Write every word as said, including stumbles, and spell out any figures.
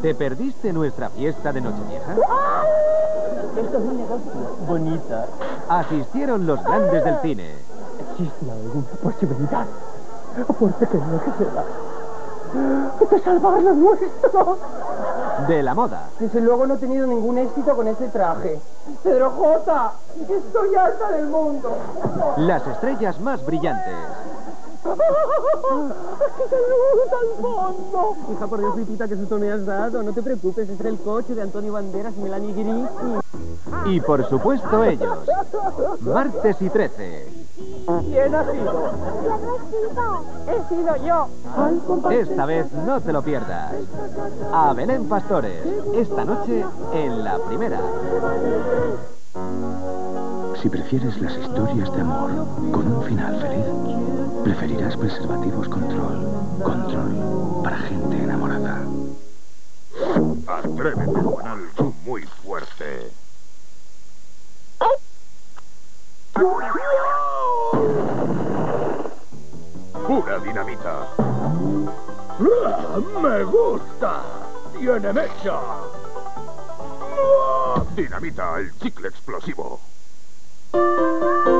¿Te perdiste nuestra fiesta de Nochevieja? Esto es un negocio. Bonita. Asistieron los grandes del cine. ¿Existe alguna posibilidad, por pequeña que sea, de salvar lo nuestro? De la moda. Desde luego no he tenido ningún éxito con ese traje. Pedro J, estoy harta del mundo. Las estrellas más brillantes. ¡Qué luz al fondo! Hija, por Dios, Pipita, ¿qué susto me has dado? No te preocupes, es el coche de Antonio Banderas y Melanie Griffith. Y por supuesto ellos. Martes y trece. ¿Quién ha sido? Yo no he sido. He sido yo. Esta vez no te lo pierdas. A Belén Pastores. Esta noche en La Primera. Si prefieres las historias de amor con un final feliz, preferirás Preservativos Control. Control para gente enamorada. Atrévete con algo muy fuerte. ¡Pura dinamita! ¡Ah, ¡me gusta! ¡Tiene mecha! ¡Ah! Dinamita, el chicle explosivo.